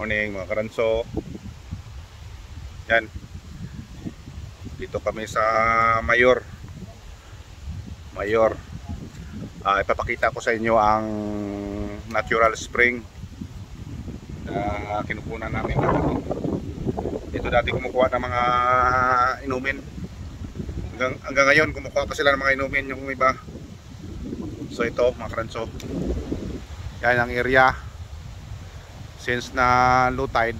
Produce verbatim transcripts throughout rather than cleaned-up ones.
Morning mga karanso. Yan. Dito kami sa Mayor. Mayor. Uh, ipapakita ko sa inyo ang natural spring na kinukunan namin. Dito dati kumukuha ng mga inumin. Hanggang, hanggang ngayon kumukuha pa sila ng mga inumin yung iba. So ito mga karanso. Yan ang area. Since na low tide,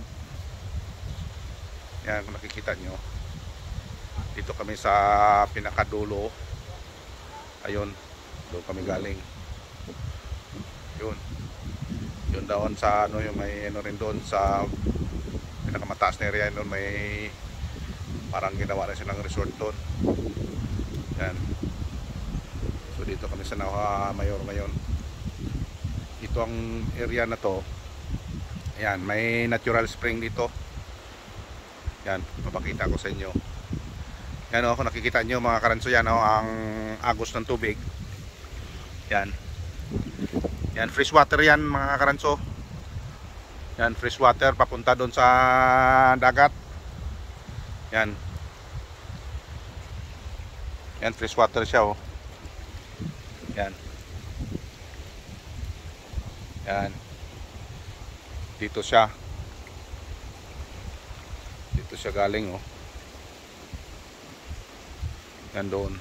yan kung nakikita nyo, dito kami sa pinakadulo. Ayun, doon kami galing. Yun, yun doon sa ano, yung may ano rin doon sa pinakamataas na area doon, may parang ginawa na silang resort doon. Yan. So dito kami sa Naha Mayor ngayon. Ito ang area na to. Yan, may natural spring dito. Yan, papakita ko sa inyo. Yan o, kung nakikita nyo mga karanso, yan o, ang agos ng tubig. Yan. Yan, fresh water yan mga karanso. Yan, fresh water papunta doon sa dagat. Yan. Yan, fresh water siya o. Yan. Yan. Dito siya. Dito siya galing oh. Yan doon.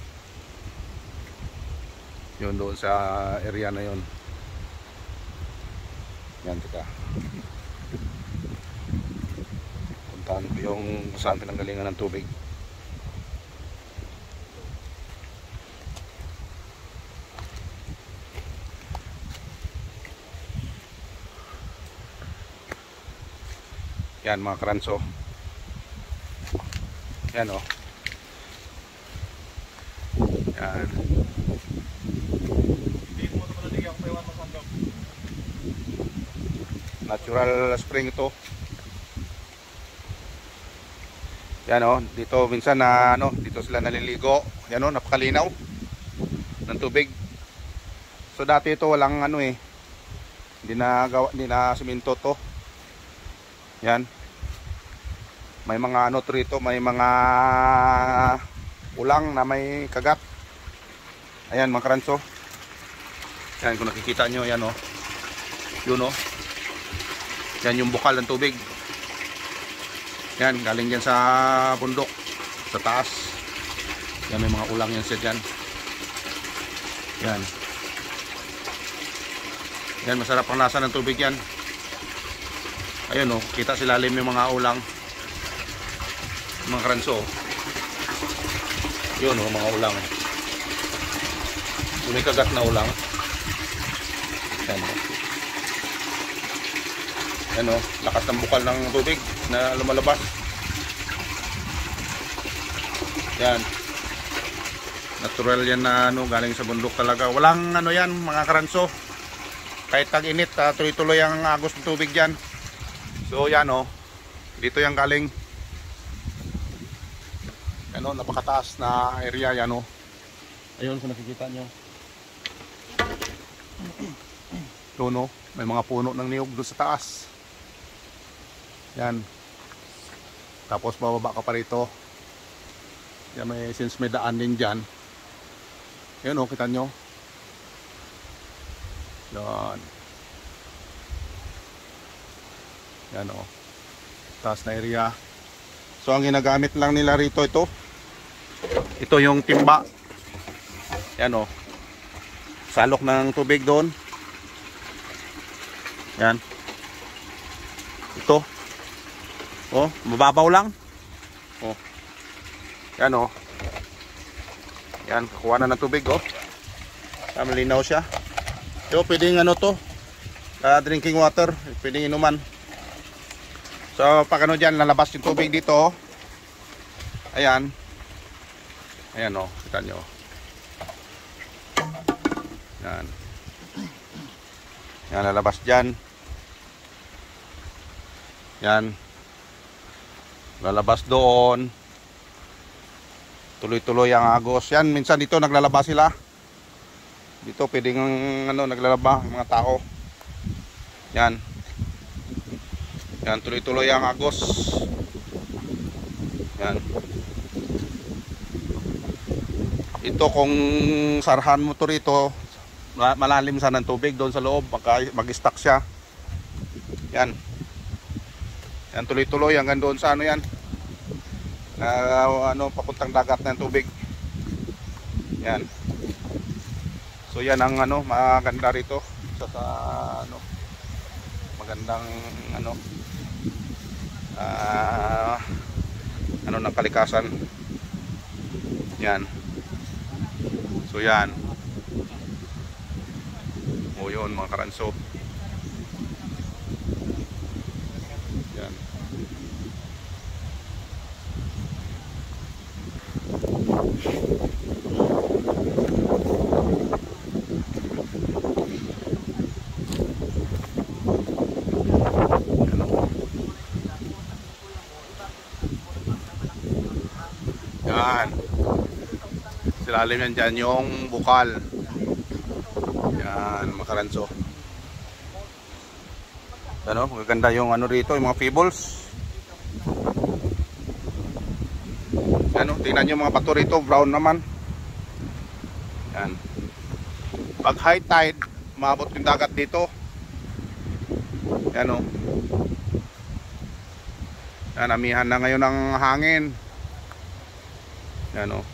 Yun doon sa area na yun. Yan, tika. Puntahan ko yung saan pinanggalingan ng tubig. Yan mga karanso. Yan o. Yan. Natural spring ito. Yan o. Dito minsan na ano, dito sila naliligo. Yan o, napakalinaw ng tubig. So dati ito walang ano eh. Hindi na gawa, hindi na siminto to. Yan. May mga ano rito, may mga ulang na may kagat. Ayan mga karanso. Yan kung nakikita nyo, yan o. Yun o. Yan yung bukal ng tubig. Yan, galing dyan sa bundok, sa taas. Yan, may mga ulang yan siya dyan. Yan. Yan, masarap ang lasa ng tubig yan. Ayun o, kita silalim yung mga ulang, mga karanso. Yun o, mga ulang. Lumikagat na ulang. Yan o. Yan o, lakas ng bukal ng tubig na lumalabas. Yan. Natural yan na ano, galing sa bundok talaga. Walang ano yan mga karanso. Kahit tag-init, uh, tuloy-tuloy ang agos ng tubig dyan. So yan o, dito yung galing. Yan o, napakataas na area yan o. Ayun kung nakikita nyo. Doon o, may mga puno ng niyog doon sa taas. Yan. Tapos bababa ka pa rito. Yan, may, since may daan din dyan. Yan o, kita nyo. Yan. Yan o, taas na area. So ang ginagamit lang nila rito ito. Ito yung timba. Yan o, salok ng tubig doon. Yan. Ito. O, mababaw lang. O. Yan o. Yan, kakuha na ng tubig o. Ah, malinaw siya. Ito, pwedeng ano to, uh, drinking water. Pwedeng inuman. So pag ano dyan, lalabas yung tubig dito. Ayan. Ayan o, kita nyo. Yan. Yan, lalabas dyan. Yan. Lalabas doon. Tuloy-tuloy ang agos. Yan, minsan dito naglalaba sila. Dito pwedeng ano, naglalaba ang mga tao. Yan. Yan, tuloy-tuloy ang agos. Yan. Ito kung sarhan mo to rito, malalim sana ng tubig doon sa loob, mag-stack siya. Yan. Yan, tuloy-tuloy hanggang doon sa ano yan. Uh, ano, papuntang dagat ng tubig. Yan. So yan ang ano, maganda rito sa, sa ano, magandang ano, uh, ano ng kalikasan. Yan. So yan. O yun mga karanso. Yan. Yan. Silalim yan dyan yung bukal. Yan mga karanso. Ano, magaganda yung ano rito, yung mga pebbles. Ano, tingnan nyo mga bato rito, brown naman. Yan. Pag high tide, maabot yung dagat dito. Yan o. Yan, amihan na ngayon ng hangin. Yan o.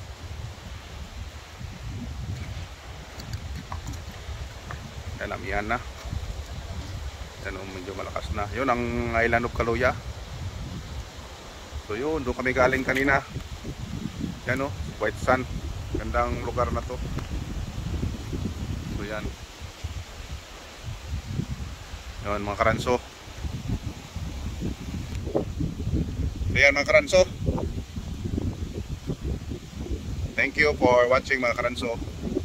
Yan, amihan na. Yan o, medyo malakas na. Yun ang Island of Caluya. So yun, doon kami galing kanina. Yan o, White Sand. Gandang lugar na to. So yan. Yan mga karanso. So yan mga karanso. Thank you for watching mga karanso.